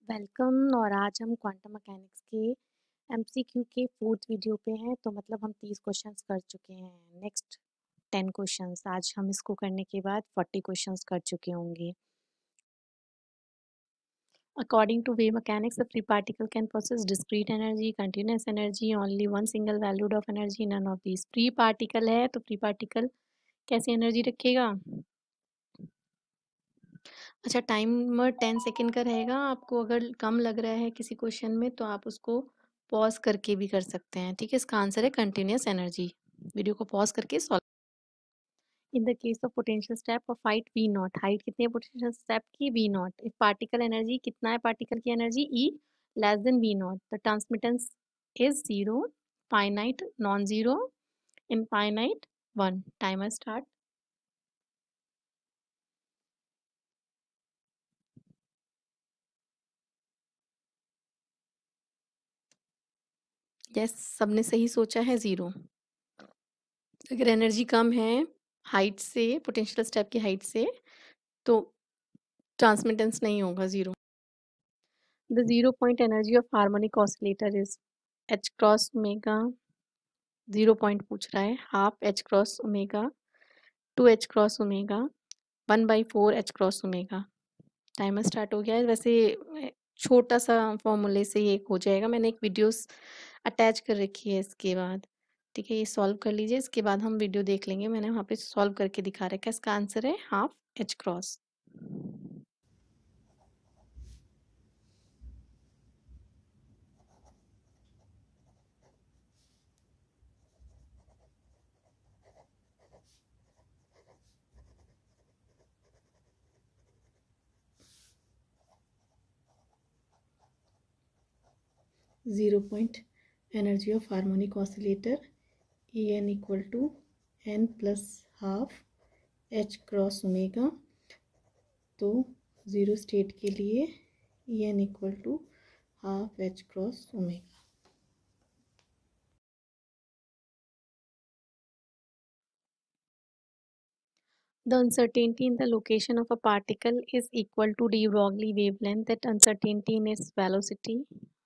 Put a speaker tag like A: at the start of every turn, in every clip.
A: Welcome. और आज हम क्वांटम मैकेनिक्स के एमसीक्यू के फोर्थ वीडियो पे हैं। तो मतलब हम 30 क्वेश्चंस कर चुके हैं। नेक्स्ट 10 क्वेश्चंस आज हम इसको करने के बाद 40 क्वेश्चंस कर चुके होंगे। According to wave mechanics, a free particle can possess discrete energy, continuous energy, only one single valued of energy, none of these. Free particle है तो फ्री पार्टिकल कैसी एनर्जी रखेगा? अच्छा, टाइमर 10 सेकेंड का रहेगा। आपको अगर कम लग रहा है किसी क्वेश्चन में तो आप उसको पॉज करके भी कर सकते हैं। ठीक है, इसका आंसर है कंटिन्यूस एनर्जी। वीडियो को पॉज करके solve. In the case of potential step of height V naught, height कितनी है पोटेंशियल स्टेप की? V naught. If particle energy कितना है? पार्टिकल की energy E less than V naught, the transmittance is zero, finite, non zero, infinite, one. Timer start. Yes, सबने सही सोचा है, जीरो। अगर एनर्जी कम है हाइट से, पोटेंशियल स्टेप की हाइट से, तो ट्रांसमिटेंस नहीं होगा, zero. The zero point energy of harmonic oscillator is h cross omega. Zero point पूछ रहा है, half h cross omega, 2 h cross omega, 1/4 h cross omega. Timer start हो गया है। वैसे छोटा सा फॉर्मूले से ये हो जाएगा। मैंने एक वीडियोस अटैच कर रखी है इसके बाद। ठीक है, ये सॉल्व कर लीजिए, इसके बाद हम वीडियो देख लेंगे। मैंने वहाँ पे सॉल्व करके दिखा रखा है। इसका आंसर है half h cross. 0 point energy of harmonic oscillator En equal to n plus half h cross omega. तो ज़ीरो स्टेट के लिए En equal to half h cross omega. The uncertainty in the location of a particle is equal to de Broglie wavelength. That uncertainty in its velocity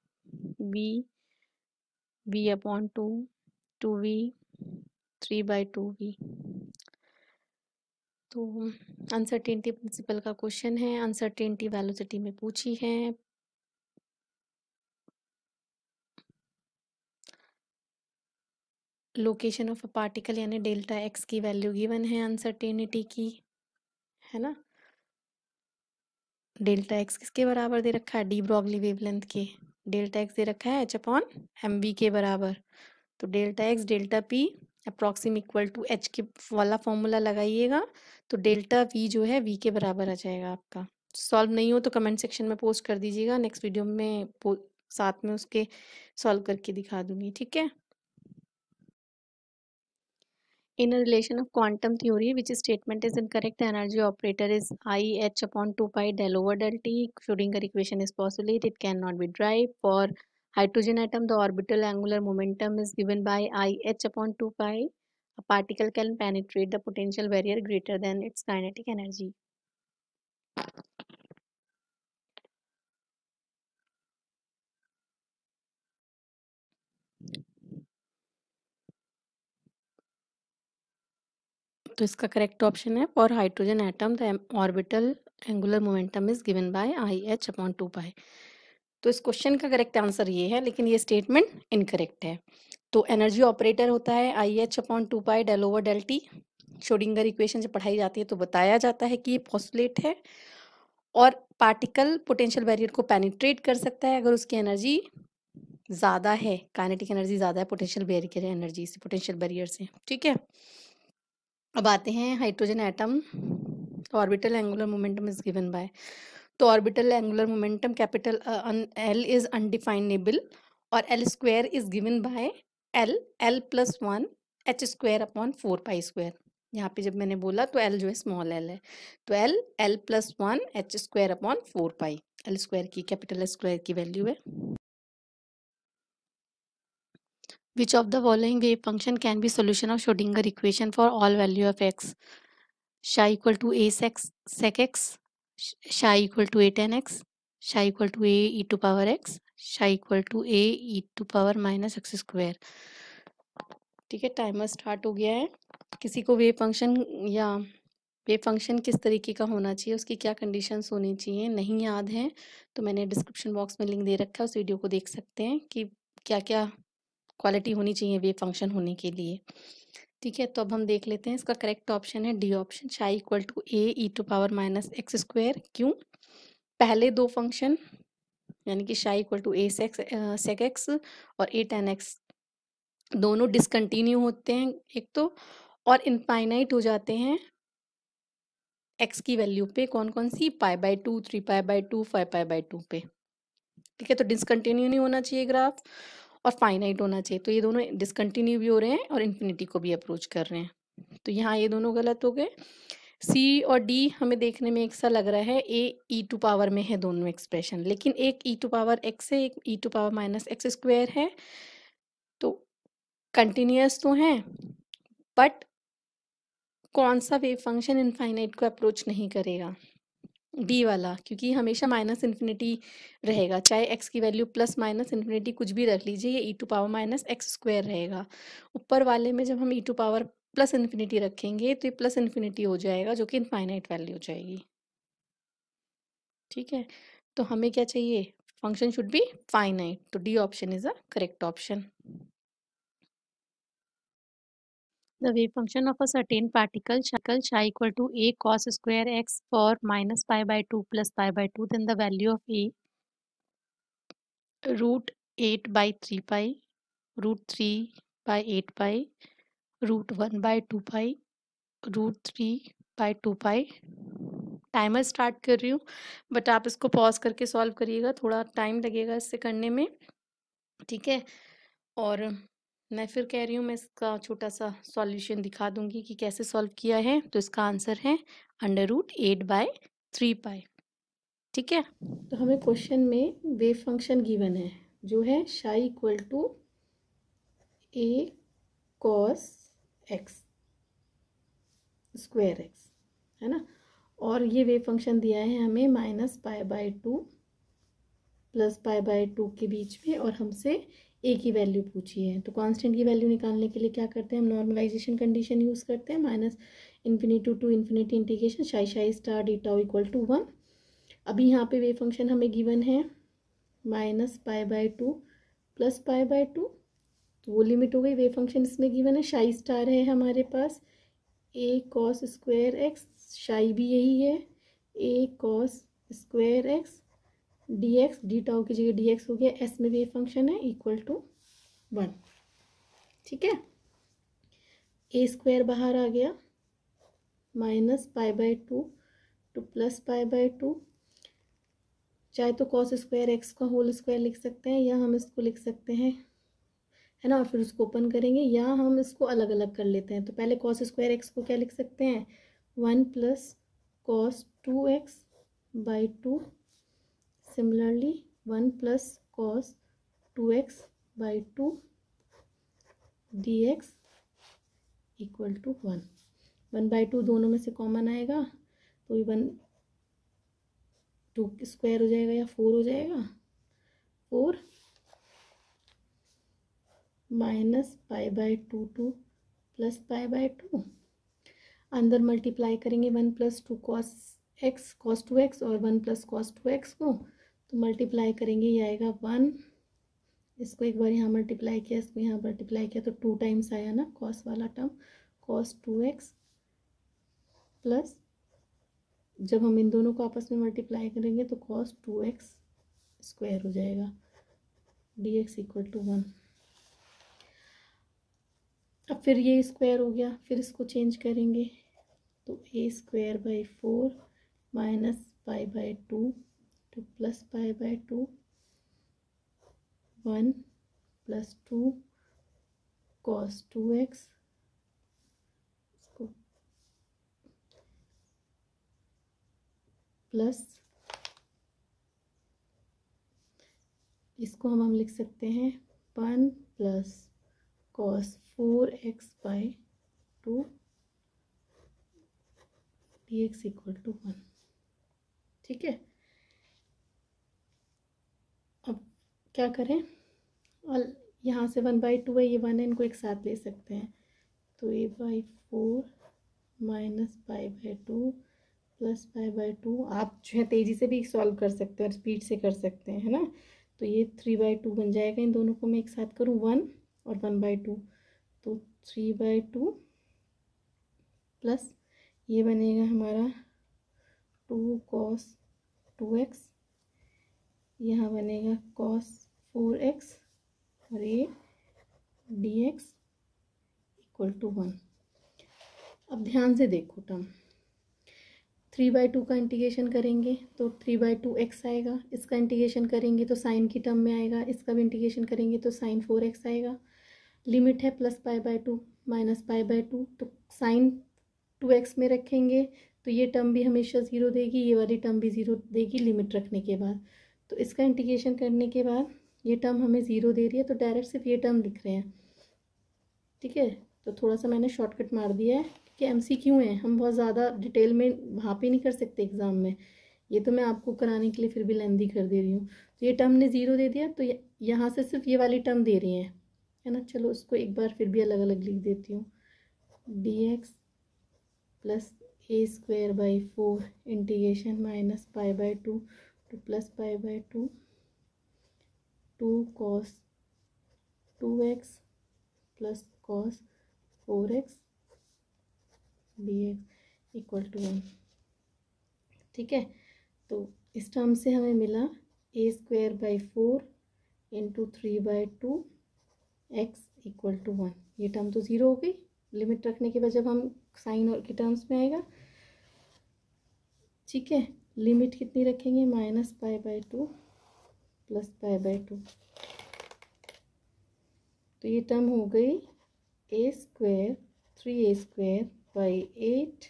A: v upon 2, 2v, 3/2v। तो uncertainty principle का question है। Uncertainty velocity में पूछी है। Location of a particle यानी delta x की value given है uncertainty की, है ना। डेल्टा एक्स किसके बराबर दे रखा है? डी ब्रॉगली वेवलेंथ के। डेल्टा एक्स दे रखा है एच अपॉन एम वी के बराबर। तो delta x delta p approxim equal to h के वाला फॉर्मूला लगाइएगा, तो डेल्टा वी जो है वी के बराबर आ जाएगा आपका। सॉल्व नहीं हो तो कमेंट सेक्शन में पोस्ट कर दीजिएगा। नेक्स्ट वीडियो में साथ में उसके सॉल्व करके दिखा दूंगी। ठीक है। In a relation of quantum theory, which statement is incorrect? The energy operator is I h upon 2 pi del over del t. Schrodinger equation is postulate. It cannot be derived. For hydrogen atom, the orbital angular momentum is given by I h upon 2 pi. A particle can penetrate the potential barrier greater than its kinetic energy. तो इसका correct option है for hydrogen atom the orbital angular momentum is given by i h upon 2 pi. तो इस question का correct answer ये है, लेकिन ये स्टेटमेंट इनकरेक्ट है। तो एनर्जी ऑपरेटर होता है i h upon 2 pi del over del t. Schrodinger equation जब पढ़ाई जाती है तो बताया जाता है कि ये पोस्टुलेट है और पार्टिकल पोटेंशियल बैरियर को पेनिट्रेट कर सकता है अगर उसकी एनर्जी ज़्यादा है, काइनेटिक एनर्जी ज़्यादा है पोटेंशियल बैरियर एनर्जी से, पोटेंशियल बैरियर से। ठीक है, अब आते हैं hydrogen atom. Orbital angular momentum is given by, तो orbital angular momentum capital L is undefinable और l square is given by l plus 1 h square upon 4 pi square. यहाँ पे जब मैंने बोला तो एल जो है स्मॉल एल है, तो l plus 1 h square upon 4 pi. L square की, कैपिटल स्क्वायर की वैल्यू है। Which of the following wave function can be solution of Schrodinger equation for all value of x? Psi equal to a sec x, psi equal to a tan x, psi equal to a e to power x, psi equal to a e to power minus x square. ठीक है, timer start हो गया है। किसी को wave function या wave function किस तरीके का होना चाहिए, उसकी क्या कंडीशंस होनी चाहिए नहीं याद है तो मैंने डिस्क्रिप्शन बॉक्स में लिंक दे रखा है, उस वीडियो को देख सकते हैं कि क्या क्या क्वालिटी होनी चाहिए वेव फंक्शन होने के लिए। ठीक है, तो अब हम देख लेते हैं। इसका करेक्ट ऑप्शन है D option, psi equal to a e to power minus x square. क्यों? पहले दो फंक्शन यानी कि psi equal to a sec x और ए टेन एक्स दोनों डिसकंटिन्यू होते हैं एक तो, और इनफाइनाइट हो जाते हैं एक्स की वैल्यू पे। कौन कौन सी? Pi by two, 3 pi by 2, 5 pi by 2 पे। ठीक है, तो डिसकंटिन्यू नहीं होना चाहिए ग्राफ और फाइनाइट होना चाहिए। तो ये दोनों डिसकंटिन्यू भी हो रहे हैं और इन्फिनिटी को भी अप्रोच कर रहे हैं, तो यहाँ ये दोनों गलत हो गए। सी और डी हमें देखने में एक सा लग रहा है, ए ई टू पावर में है दोनों एक्सप्रेशन, लेकिन एक ई टू पावर एक्स है, एक e to power minus x square है, तो कंटिन्यूअस तो हैं, बट कौन सा वेव फंक्शन इनफाइनाइट को अप्रोच नहीं करेगा? डी वाला, क्योंकि हमेशा माइनस इन्फिनिटी रहेगा, चाहे एक्स की वैल्यू प्लस माइनस इन्फिनिटी कुछ भी रख लीजिए, ये e to power minus x square रहेगा। ऊपर वाले में जब हम e to power plus infinity रखेंगे तो ये प्लस इन्फिनिटी हो जाएगा, जो कि इनफाइनाइट वैल्यू हो जाएगी। ठीक है, तो हमें क्या चाहिए? फंक्शन शुड बी फाइनाइट, तो D option is a correct option. The wave function of a certain particle psi equal to a cos square x for minus pi by 2 plus pi by 2, then the value of a root 8 by 3 pi, root 3 by 8 pi, root 1 by 2 pi, root 3 by 2 pi. Timer start कर रही हूँ, but आप इसको pause करके solve करिएगा, थोड़ा time लगेगा इससे करने में। ठीक है, और मैं फिर कह रही हूँ, मैं इसका छोटा सा सॉल्यूशन दिखा दूंगी कि कैसे सॉल्व किया है। तो इसका आंसर है √8/3 पाई। ठीक है, तो हमें क्वेश्चन में वेव फंक्शन गिवन है जो है psi equal to a cos x square x, है ना, और ये वेव फंक्शन दिया है हमें -π/2 प्लस π/2 के बीच में, और हमसे ए की वैल्यू पूछी है। तो कांस्टेंट की वैल्यू निकालने के लिए क्या करते हैं हम? नॉर्मलाइजेशन कंडीशन यूज़ करते हैं, -∞ to infinity integration psi star d tau equal to 1। अभी यहाँ पे वेव फंक्शन हमें गिवन है -π/2 प्लस π/2, तो वो लिमिट हो गई। वेव फंक्शन इसमें गिवन है, शाई स्टार है हमारे पास a cos square x, psi भी यही है, a cos square x d x, d tau की जगह डी एक्स हो गया, एस में वेव फंक्शन है इक्वल टू 1। ठीक है, ए स्क्वायर बाहर आ गया, -π/2 टू प्लस π/2, चाहे तो कॉस स्क्वायर एक्स का होल स्क्वायर लिख सकते हैं, या हम इसको लिख सकते हैं, है ना, और फिर उसको ओपन करेंगे, या हम इसको अलग अलग कर लेते हैं। तो पहले कॉस स्क्वायर एक्स को क्या लिख सकते हैं? 1 plus cos 2x/2, similarly 1 plus cos 2x/2 dx equal to 1। 1/2 दोनों में से कॉमन आएगा, तो ये 1 2 स्क्वायर हो जाएगा या 4 हो जाएगा, 4 -π/2 टू प्लस π/2, अंदर मल्टीप्लाई करेंगे 1 प्लस 2 cos 2x और 1 प्लस cos 2x को, तो मल्टीप्लाई करेंगे, ये आएगा 1, इसको एक बार यहाँ मल्टीप्लाई किया, इसको यहाँ मल्टीप्लाई किया, तो 2 टाइम्स आया ना cos वाला टर्म, cos 2x प्लस, जब हम इन दोनों को आपस में मल्टीप्लाई करेंगे तो cos 2x स्क्वायर हो जाएगा, dx इक्वल टू 1। अब फिर ये स्क्वायर हो गया, फिर इसको चेंज करेंगे, तो a²/4 -π/2 to plus π/2, 1 plus 2 cos 2x, इसको प्लस, इसको हम लिख सकते हैं 1 plus cos 4x/2 dx equal to 1। ठीक है, क्या करें, और यहाँ से 1/2 है, ये 1 है, इनको एक साथ ले सकते हैं। तो a/4 माइनस π/2 प्लस π/2। आप जो है तेज़ी से भी सॉल्व कर सकते हैं और स्पीड से कर सकते हैं, है ना। तो ये 3/2 बन जाएगा। इन दोनों को मैं एक साथ करूँ, 1 और 1/2, तो 3/2 प्लस ये बनेगा हमारा 2 cos 2x, यहाँ बनेगा cos 4x, और ये dx इक्वल टू 1। अब ध्यान से देखो टर्म, 3/2 का इंटीग्रेशन करेंगे तो 3/2 x आएगा, इसका इंटीग्रेशन करेंगे तो साइन की टर्म में आएगा, इसका भी इंटीग्रेशन करेंगे तो साइन 4x आएगा। लिमिट है प्लस π/2 माइनस π/2, तो साइन 2x में रखेंगे तो ये टर्म भी हमेशा ज़ीरो देगी, ये वाली टर्म भी ज़ीरो देगी लिमिट रखने के बाद। तो इसका इंटीग्रेशन करने के बाद ये टर्म हमें ज़ीरो दे रही है, तो डायरेक्ट सिर्फ ये टर्म लिख रहे हैं, ठीक है। तो थोड़ा सा मैंने शॉर्टकट मार दिया है कि MCQ है, हम बहुत ज़्यादा डिटेल में वहाँ पे नहीं कर सकते एग्ज़ाम में, ये तो मैं आपको कराने के लिए फिर भी लेंदी कर दे रही हूँ। तो ये टर्म ने ज़ीरो दे दिया, तो यहाँ से सिर्फ ये वाली टर्म दे रही हैं, है ना। चलो उसको एक बार फिर भी अलग अलग लिख देती हूँ, dx plus a²/4 integration minus π/2 to plus π/2 2 cos 2x plus cos 4x dx equal to 1, ठीक है। तो इस टर्म से हमें मिला a²/4 into 3/2 x equal to 1। ये टर्म तो ज़ीरो हो गई, लिमिट रखने के बाद जब हम साइन और के टर्म्स में आएगा, ठीक है। लिमिट कितनी रखेंगे, माइनस π/2 प्लस π/2, तो ये टर्म हो गई a² 3a²/8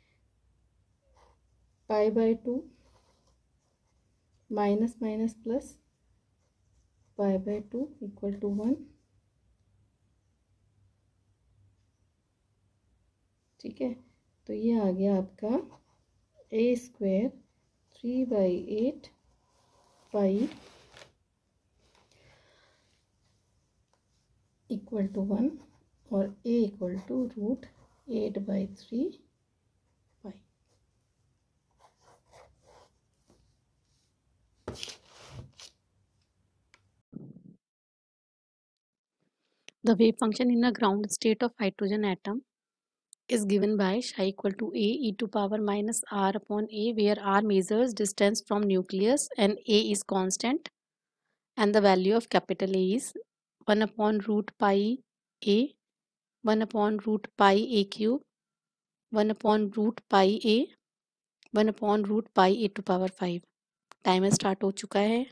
A: π/2 minus minus plus π/2 equal to 1, ठीक है। तो ये आ गया आपका a² 3/8 पाई इक्वल टू 1 और a इक्वल टू √8/3 पाई। The wave function in a ground state of hydrogen atom is given by psi equal to a e to power minus r upon a, where r measures distance from nucleus and a is constant, and the value of capital A is 1 upon root pi a, 1 upon root pi a cube, 1 upon root pi a, 1 upon root pi a to power 5। Timer start हो चुका है,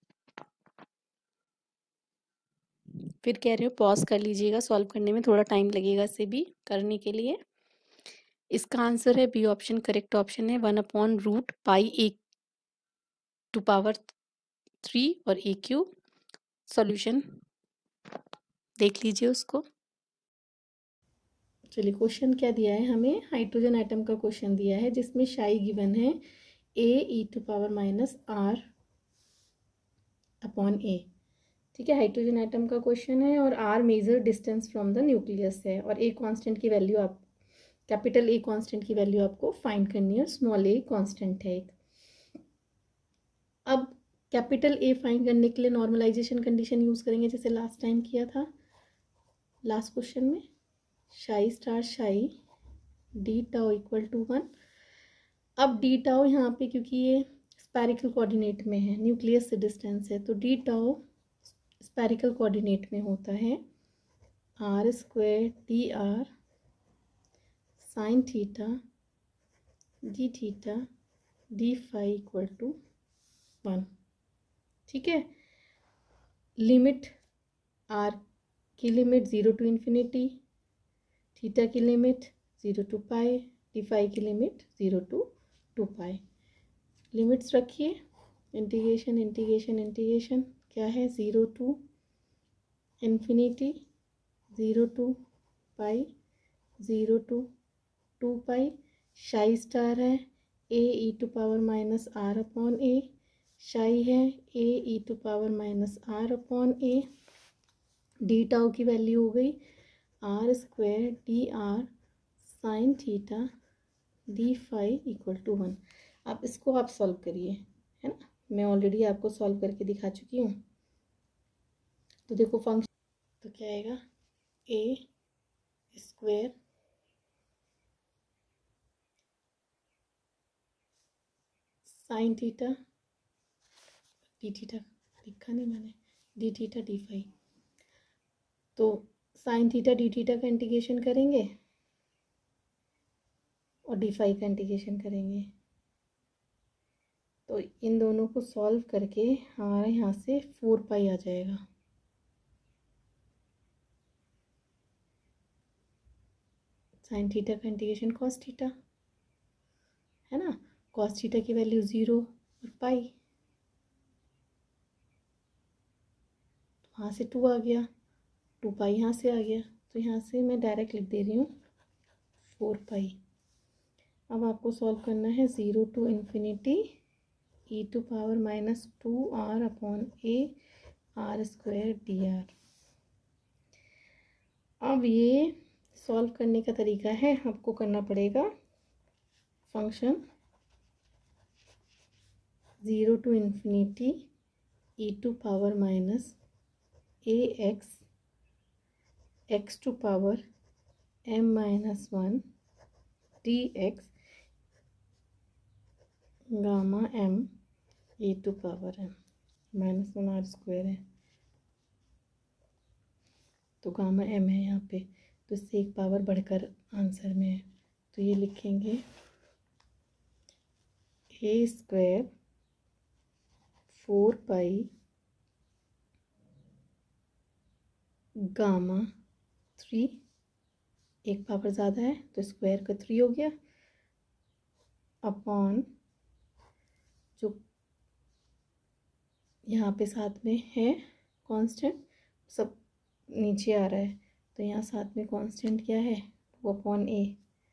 A: फिर कह रहे हो pause कर लीजिएगा, solve करने में थोड़ा टाइम लगेगा इसे भी करने के लिए। इसका आंसर है बी ऑप्शन, करेक्ट ऑप्शन है 1 upon root pi a to power 3 और ए क्यूब। सॉल्यूशन देख लीजिए उसको। चलिए क्वेश्चन क्या दिया है हमें, हाइड्रोजन एटम का क्वेश्चन दिया है जिसमें शाई गिवन है a e to power minus r upon a, ठीक है। हाइड्रोजन एटम का क्वेश्चन है और r major distance from the nucleus है, और a कांस्टेंट की वैल्यू आप कैपिटल A कांस्टेंट की वैल्यू आपको फाइंड करनी है, स्मॉल a कांस्टेंट है एक। अब कैपिटल A फाइंड करने के लिए नॉर्मलाइजेशन कंडीशन यूज़ करेंगे जैसे लास्ट टाइम किया था, लास्ट क्वेश्चन में शाई स्टार शाई डी टाउ इक्वल टू 1। अब डी टाउ यहाँ पे क्योंकि ये स्पैरिकल कोऑर्डिनेट में है, न्यूक्लियस से डिस्टेंस है, तो डी टाउ स्पैरिकल कोऑर्डिनेट में होता है r² dr sine theta d theta d phi equal to 1, ठीक है। लिमिट r की लिमिट 0 टू इन्फिनिटी, थीटा की limit 0 to pi, d phi की लिमिट 0 टू 2 पाई। लिमिट्स रखिए, इंटीग्रेशन इंटीग्रेशन इंटीग्रेशन क्या है, 0 to infinity, 0 to pi, 0 to 2 pi. Psi star है a e to power minus r upon a, psi है a e to power minus r upon a, d tau की value हो गई r square d r sine theta d phi equal to 1। अब इसको आप solve करिए, है ना, मैं ऑलरेडी आपको सॉल्व करके दिखा चुकी हूँ। तो देखो फंक्शन तो क्या आएगा, a square sine theta d theta, लिखा नहीं मैंने, डी थीटा डी फाई। तो साइन थीटा डी थीटा का इंटीग्रेशन करेंगे और डी फाई का इंटीग्रेशन करेंगे, तो इन दोनों को सॉल्व करके हमारे यहाँ से 4 पाई आ जाएगा। साइन थीटा का इंटीग्रेशन कॉस थीटा, है ना, कॉस थीटा की वैल्यू 0 और पाई, तो वहाँ से 2 आ गया, 2 पाई यहाँ से आ गया, तो यहाँ से मैं डायरेक्ट लिख दे रही हूँ 4 पाई। अब आपको सॉल्व करना है 0 to infinity e to power minus 2 r upon a r square d r. अब ये सॉल्व करने का तरीका है, आपको करना पड़ेगा function 0 to infinity e to power minus a x to power m minus 1 d x gamma m e to power m minus 1 r square है, तो गामा m है यहाँ पे, तो इससे एक पावर बढ़कर आंसर में है, तो ये लिखेंगे ए स्क्वायर 4 पाई गामा 3, एक पावर ज़्यादा है तो स्क्वायर का 3 हो गया, अपॉन जो यहाँ पे साथ में है कांस्टेंट, सब नीचे आ रहा है, तो यहाँ साथ में कांस्टेंट क्या है 2 upon a,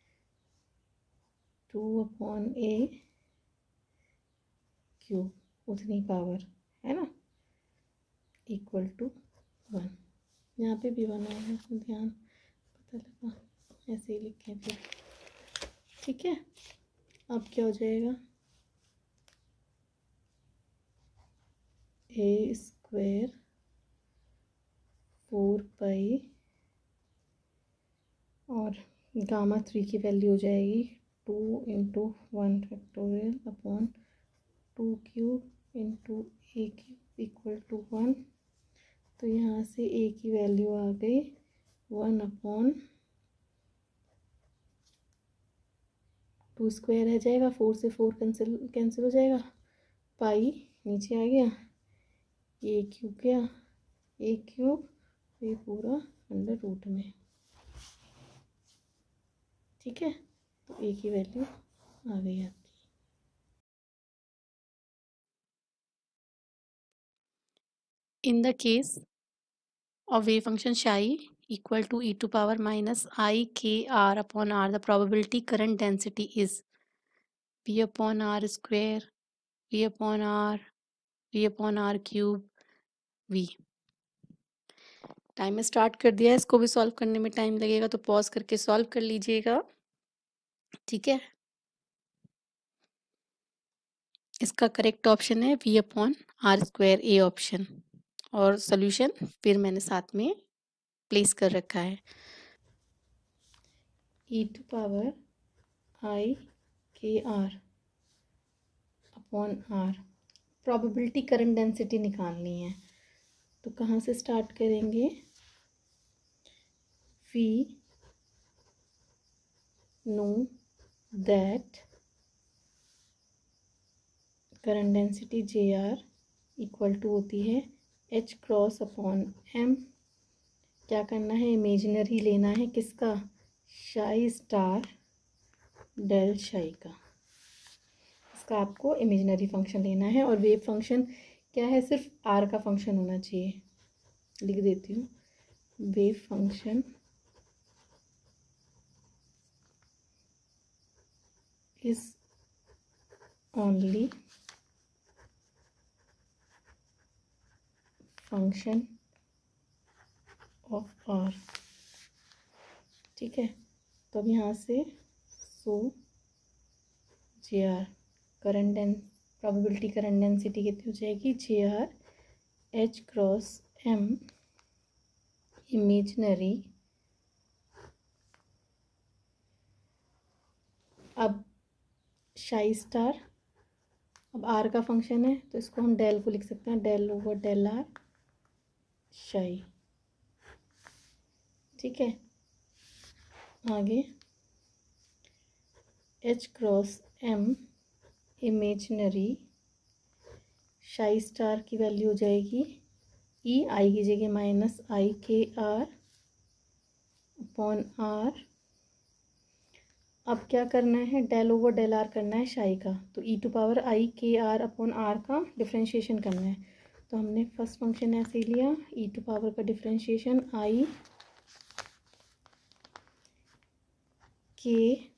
A: 2 upon a cube, उतनी पावर, है ना, इक्वल टू 1। यहाँ पे भी 1 आएगा, तो ध्यान पता लगा, ऐसे ही लिखें फिर, ठीक है। अब क्या हो जाएगा, ए स्क्वायर 4 पाई और गामा 3 की वैल्यू हो जाएगी 2 into 1 factorial upon 2 cube into a cube equal to 1। तो यहाँ से ए की वैल्यू आ गई 1 अपॉन 2 स्क्वायर रह जाएगा, 4 से 4 कैंसिल हो जाएगा, पाई नीचे आ गया, ए क्यूब गया, ए क्यूब, ये पूरा अंडर रूट में, ठीक है, तो ए की वैल्यू आ गई आपकी। In the case of wave function psi equal to e to power minus I k r upon r, the probability current density is p upon r square, v upon r cube v। Time start कर दिया है, इसको भी solve करने में time लगेगा, तो pause करके सॉल्व कर लीजिएगा, ठीक है। इसका करेक्ट ऑप्शन है v upon r square, a option, और सोल्यूशन फिर मैंने साथ में प्लेस कर रखा है, e to power i k r upon r, probability current density निकालनी है, तो कहाँ से स्टार्ट करेंगे, we know that current density j r equal to होती है एच क्रॉस अपॉन एम। क्या करना है, इमेजिनरी लेना है, किसका, शाई स्टार डेल शाई का, इसका आपको इमेजिनरी फंक्शन लेना है, और वेव फंक्शन क्या है, सिर्फ आर का फंक्शन होना चाहिए, लिख देती हूँ, wave function is only function of r. ठीक है, तो अब यहाँ से so j r current probability current density कितनी हो जाएगी, j r h cross m imaginary. अब शाई स्टार, अब आर का फंक्शन है तो इसको हम डेल को लिख सकते हैं, डेल ओवर डेल आर शाई। ठीक है, आगे h cross m imaginary psi star की वैल्यू हो जाएगी ई आई की जगह minus I k r upon are. अब क्या करना है, डेल ओवर डेल आर करना है शाई का, तो ई to power i k r upon r का डिफ्रेंशिएशन करना है। तो हमने फर्स्ट फंक्शन ऐसे ही लिया, ई टू पावर का differentiation i k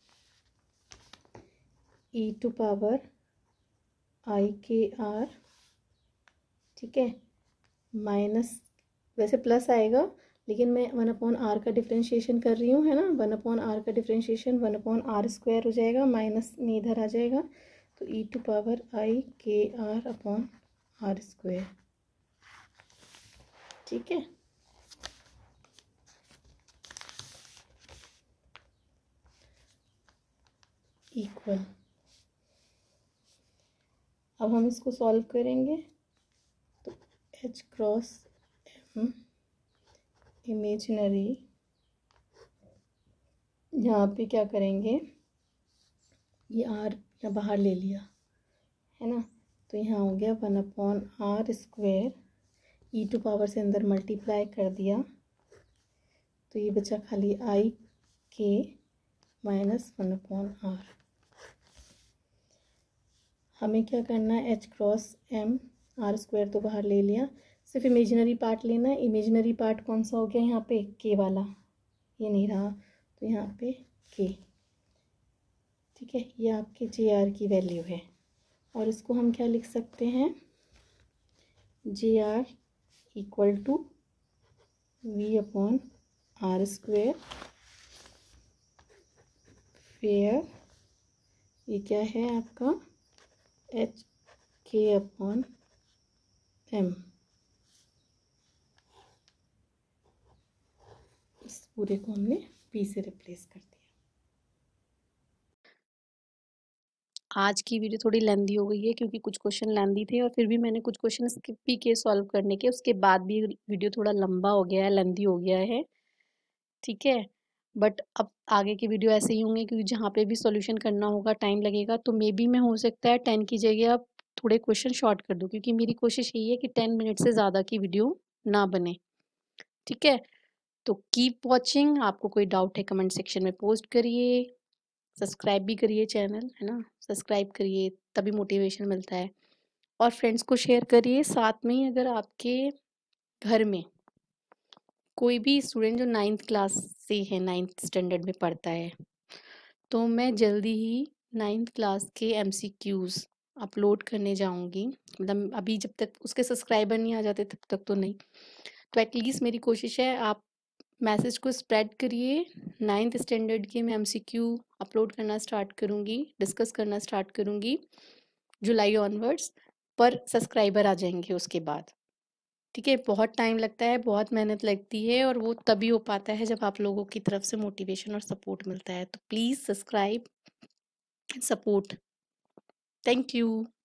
A: e to power i k are. ठीक है, माइनस, वैसे प्लस आएगा लेकिन मैं 1/r का डिफ्रेंशिएशन कर रही हूँ, है ना। 1/r का डिफ्रेंशिएशन 1/r² हो जाएगा, माइनस में इधर आ जाएगा, तो ई to power i k r upon r²। ठीक है, इक्वल। अब हम इसको सॉल्व करेंगे, तो एच क्रॉस एम इमेजिनरी, यहाँ पे क्या करेंगे, ये आर या बाहर ले लिया, है ना, तो यहाँ हो गया 1/r²। ई टू पावर से अंदर मल्टीप्लाई कर दिया, तो ये बचा खाली आई के माइनस 1/r। हमें क्या करना है, एच क्रॉस एम, r² तो बाहर ले लिया, सिर्फ इमेजिनरी पार्ट लेना है। इमेजिनरी पार्ट कौन सा हो गया यहाँ पे, के वाला, ये नहीं रहा, तो यहाँ पे के। ठीक है, ये आपके जे आर की वैल्यू है, और इसको हम क्या लिख सकते हैं, j r equal to v upon r², where ये क्या है आपका एच के अपॉन एम। इस पूरे को हमने पी से रिप्लेस कर दिया। आज की वीडियो थोड़ी लेंदी हो गई है क्योंकि कुछ क्वेश्चन लेंदी थे और फिर भी मैंने कुछ क्वेश्चन स्किप भी किए सॉल्व करने के, उसके बाद भी वीडियो थोड़ा लंबा हो गया है, लेंदी हो गया है। ठीक है, बट अब आगे की वीडियो ऐसे ही होंगे क्योंकि जहाँ पे भी सॉल्यूशन करना होगा टाइम लगेगा, तो मे बी मैं हो सकता है 10 की जगह अब थोड़े क्वेश्चन शॉर्ट कर दूँ, क्योंकि मेरी कोशिश यही है कि 10 मिनट से ज़्यादा की वीडियो ना बने। ठीक है, तो कीप वॉचिंग। आपको कोई डाउट है कमेंट सेक्शन में पोस्ट करिए, सब्सक्राइब भी करिए चैनल, है ना, सब्सक्राइब करिए तभी मोटिवेशन मिलता है, और फ्रेंड्स को शेयर करिए। साथ में ही अगर आपके घर में कोई भी स्टूडेंट जो 9th क्लास से है, 9th स्टैंडर्ड में पढ़ता है, तो मैं जल्दी ही 9th क्लास के MCQs अपलोड करने जाऊंगी। मतलब अभी जब तक उसके सब्सक्राइबर नहीं आ जाते तब तक तो नहीं, तो एटलीस्ट मेरी कोशिश है आप मैसेज को स्प्रेड करिए। 9th स्टैंडर्ड के मैं MCQ अपलोड करना स्टार्ट करूँगी, डिस्कस करना स्टार्ट करूँगी जुलाई ऑनवर्ड्स, पर सब्सक्राइबर आ जाएंगे उसके बाद। ठीक है, बहुत टाइम लगता है, बहुत मेहनत लगती है, और वो तभी हो पाता है जब आप लोगों की तरफ से मोटिवेशन और सपोर्ट मिलता है। तो please subscribe, support. Thank you.